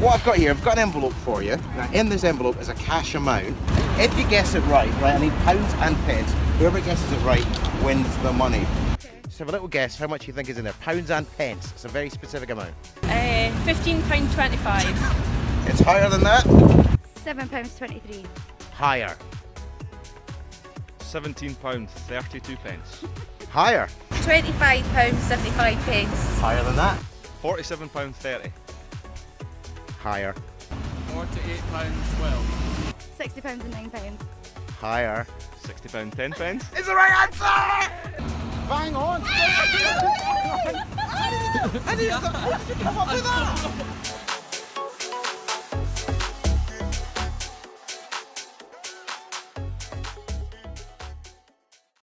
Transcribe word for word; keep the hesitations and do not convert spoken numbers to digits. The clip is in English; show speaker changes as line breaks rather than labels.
what I've got here, I've got an envelope for you. Now, in this envelope is a cash amount. If you guess it right, right, I need pounds and pence. Whoever guesses it right wins the money. So have a little guess how much you think is in there. Pounds and pence. It's a very specific amount.
Uh, fifteen pounds twenty-five.
It's higher than that.
seven pounds twenty-three.
Higher.
seventeen pounds thirty-two pence.
Higher.
twenty-five pounds seventy-five pence.
Higher than that.
forty-seven pounds thirty.
Higher.
forty-eight pounds twelve.
sixty pounds and nine pence.
Higher.
sixty pounds ten pence.
Is the right answer! Bang on! I need to come up with that!